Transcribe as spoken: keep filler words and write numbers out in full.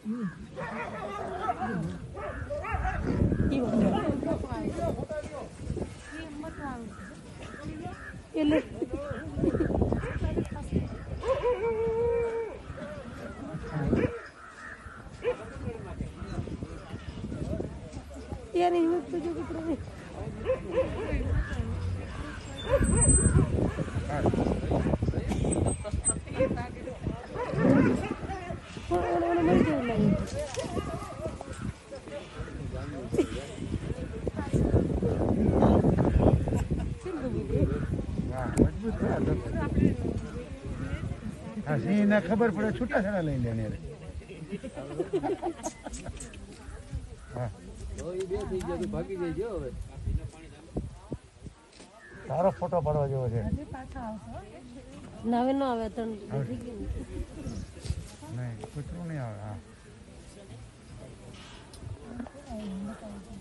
એટલે यार हिम्मत तो जो कितना है और और मर जाने लगे हाँ सिंह ना खबर पड़े छूटा छड़ा ले लेने रे हाँ તારો ફોટો પાડવા જેવો છે નવે નો આવે તો નહીં કૂતરું નહીં આવે હા